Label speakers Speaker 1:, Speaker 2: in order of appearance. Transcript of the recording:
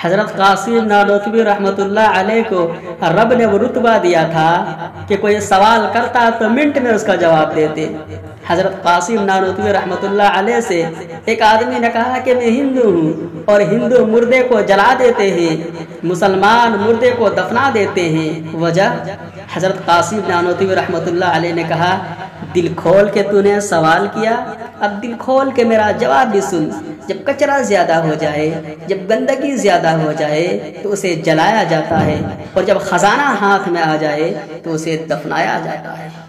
Speaker 1: हज़रत कासिम नानोतवी रहमतुल्लाह अलैह को रब ने वो रुतबा दिया था कि कोई सवाल करता तो मिनट में उसका जवाब देते। हज़रत कासिम नानोतवी रहमतुल्लाह अलैह से एक आदमी ने कहा कि मैं हिंदू हूँ और हिंदू मुर्दे को जला देते हैं, मुसलमान मुर्दे को दफना देते हैं। वजह? हज़रत कासिम नानोतवी रहमतुल्लाह अलैह ने कहा, दिल खोल के तूने सवाल किया, अब दिल खोल के मेरा जवाब भी सुन। जब कचरा ज़्यादा हो जाए, जब गंदगी ज़्यादा हो जाए तो उसे जलाया जाता है, और जब ख़जाना हाथ में आ जाए तो उसे दफनाया जाता है।